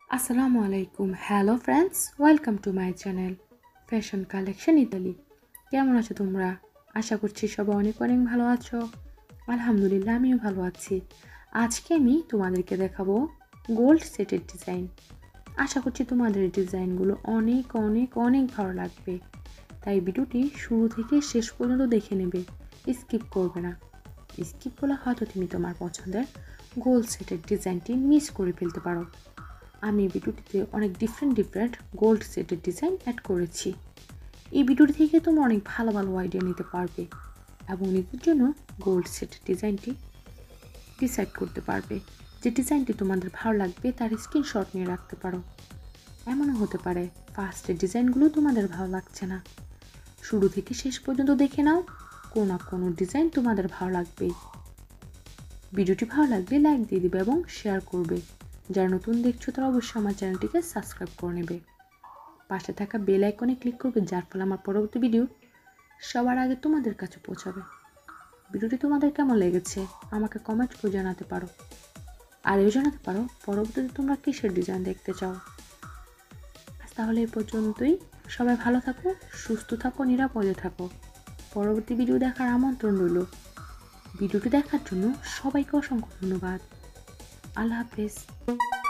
Assalamu alaikum. Hello friends, welcome to my channel Fashion Collection Italy. কেমন আছো তোমরা? আশা করছি সবাই অনেক অনেক ভালো আছো। আলহামদুলিল্লাহ আমিও ভালো আছি। আজকে আমি তোমাদেরকে দেখাবো গোল্ড সেটের ডিজাইন। আশা করছি তোমাদের এই ডিজাইনগুলো অনেক অনেক অনেক ভালো লাগবে। তাই ভিডিওটি শুরু থেকে শেষ পর্যন্ত দেখে নেবে, স্কিপ করবে না। স্কিপ করলে হয়তো তুমি তোমার পছন্দের গোল্ড সেটের ডিজাইনটি মিস করে ফেলতে পারো। আমি ভিডিওটিতে অনেক ডিফারেন্ট গোল্ড সেটের ডিজাইন অ্যাড করেছি। এই ভিডিওটি থেকে তোমরা অনেক ভালো ভালো আইডিয়া নিতে পারবে এবং নিজের জন্য গোল্ড সেটের ডিজাইনটি ডিসাইড করতে পারবে। যে ডিজাইনটি তোমাদের ভালো লাগবে তার স্ক্রিনশট নিয়ে রাখতে পারো। এমনও হতে পারে ফার্স্টের ডিজাইনগুলো তোমাদের ভালো লাগছে না, শুরু থেকে শেষ পর্যন্ত দেখে নাও, কোনো না কোনো ডিজাইন তোমাদের ভালো লাগবেই। ভিডিওটি ভালো লাগলে লাইক দিয়ে দিবে এবং শেয়ার করবে। যারা নতুন দেখছো তারা অবশ্যই আমার চ্যানেলটিকে সাবস্ক্রাইব করে নেবে। পাশে থাকা বেল আইকনে ক্লিক করবে, যার ফলে আমার পরবর্তী ভিডিও সবার আগে তোমাদের কাছে পৌঁছাবে। ভিডিওটি তোমাদের কেমন লেগেছে আমাকে কমেন্ট করে জানাতে পারো। আর এও জানাতে পারো পরবর্তীতে তোমরা কিসের ডিজাইন দেখতে চাও। তাহলে এই পর্যন্তই। সবাই ভালো থাকো, সুস্থ থাকো, নিরাপদে থাকো। পরবর্তী ভিডিও দেখার আমন্ত্রণ রইল। ভিডিওটি দেখার জন্য সবাইকে অসংখ্য ধন্যবাদ। আল্লাহ হাফেজ।